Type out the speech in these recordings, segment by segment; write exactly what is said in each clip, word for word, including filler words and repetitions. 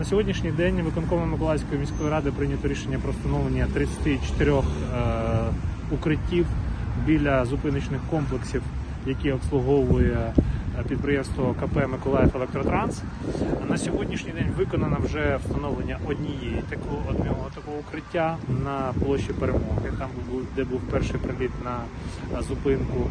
На сьогоднішній день виконкомом Миколаївської міської ради прийнято рішення про встановлення тридцяти чотирьох е, укриттів біля зупиночних комплексів, які обслуговує підприємство ка пе «Миколаївелектротранс». На сьогоднішній день виконано вже встановлення однієї такого, одного такого укриття на площі Перемоги, там де був перший приліт на зупинку.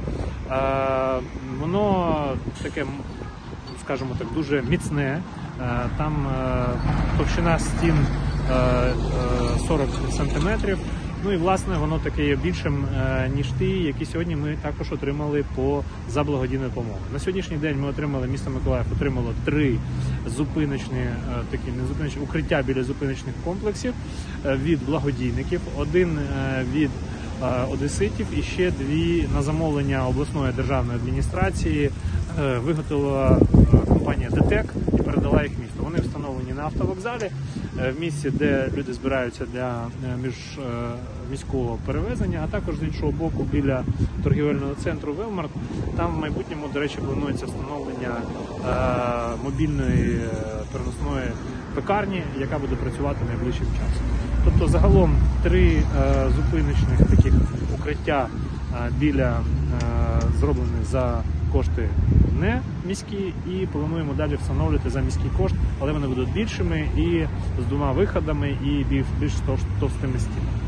Воно таке, скажімо так, дуже міцне. Там товщина стін сорок сантиметрів. Ну і, власне, воно таке є більшим, ніж ті, які сьогодні ми також отримали по за благодійну допомогу. На сьогоднішній день ми отримали, місто Миколаїв отримало три зупиночні, такі не зупиночні, укриття біля зупиночних комплексів від благодійників, один від одеситів і ще дві на замовлення обласної державної адміністрації виготовила компанія ДТЕК і передала їх місту. Вони встановлені на автовокзалі, в місці, де люди збираються для міжміського перевезення, а також з іншого боку біля торгівельного центру Велмарт. Там в майбутньому, до речі, планується встановлення мобільної переносної пекарні, яка буде працювати найближчим часом. Тобто загалом три зупиночних таких укриття біля зроблені за кошти не міські, і плануємо далі встановлювати за міський кошт, але вони будуть більшими і з двома виходами і більш товстими стінами.